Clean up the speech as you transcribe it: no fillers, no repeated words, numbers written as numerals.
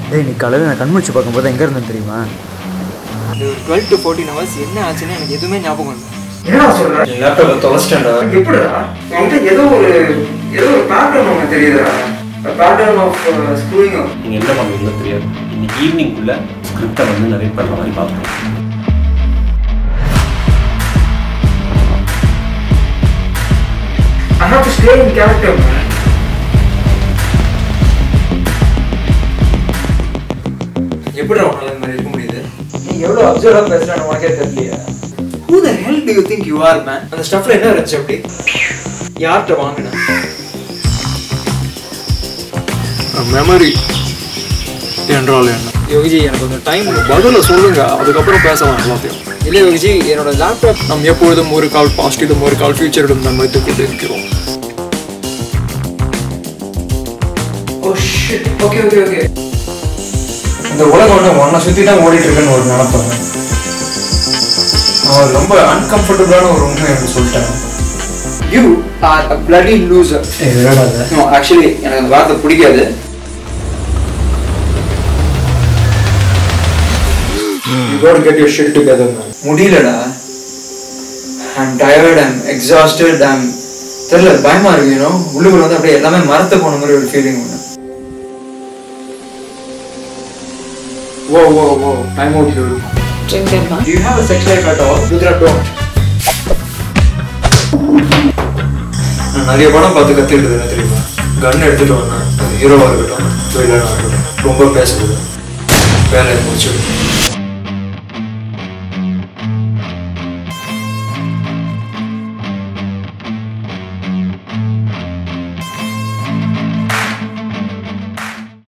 ஏய் நீ காலையில் நான் கண்முழிச்சு பார்க்கும்போது எங்கே இருந்தேன்னு தெரியுமா? 12 to 14 hours என்ன ஆச்சுன்னு எனக்கு எதுவுமே ஞாபகம் இல்லை. என்ன சொல்கிறேன்? என் லேப்டாப்பில் தொலைச்சிட்டேன்டா. எப்படிடா? என்கிட்ட ஏதோ ஒரு பேட்டர்ன் ஒன்று தெரியுதுடா. Pattern of screwing. நீங்கள் என்ன பண்ணுவீங்களோ தெரியாது. இன்னைக்கு ஈவினிங்குள்ளே ஸ்கிரிப்டை வந்து நிறைய பண்ணுற மாதிரி பார்க்கணும். I have to stay in character, man. எப்படி உன்னால இந்த மாதிரி இருக்க முடியுது? நீ எவ்வளோ அப்சர்வாக பேசுகிறான்னு உனக்கே தெரியலையா? Who the hell do you think you are, man? அந்த ஸ்டஃப்ல என்ன இருந்துச்சு அப்படி? யார்கிட்ட வாங்கின? மெமரி என்றால் என்ன? யோகிஜி எனக்கு கொஞ்சம் டைம் பதில சொல்லுங்க, அதுக்கப்புறம் பேசலாம் எல்லாத்தையும். இல்லை யோகிஜி, என்னோட லேப்டாப் நம்ம எப்பொழுதும் ஒரு கால் பாஸ்டிலும் ஒரு கால் ஃபியூச்சரிலும் நம்ம எடுத்துக்கொண்டு இருக்கிறோம். Oh shit. Okay okay okay. இந்த உலகம் ஒன்றை சுற்றி தான் ஓடிட்டு இருக்குன்னு ஒரு நினைப்பாங்க. அவன் ரொம்ப அன்கம்ஃபர்டபுளான ஒரு உண்மை எனக்கு சொல்லிட்டேன். You are a bloody loser. No, actually எனக்கு அந்த வார்த்தை பிடிக்காது. You gotta get your shit together, man. முடியலடா. I'm tired, I'm exhausted, தெரியல பயமா இருக்கு, you know. உள்ளுக்குள்ள வந்து அப்படியே எல்லாமே மறந்து போன மாதிரி ஒரு ஃபீலிங் ஒன்று. Whoa, time out here. Drink them, huh? Do you have a sex life at all? Rudra, don't. நான் நிறைய படம் பார்த்து கற்றுக்கிட்டது என்ன தெரியுமா? கன் எடுத்துட்டு வந்தேன், அது ஹீரோவாக இருக்கட்டும், வில்லனாக இருக்கட்டும், ரொம்ப பேசுறது வேலையை முடிச்சுடும்.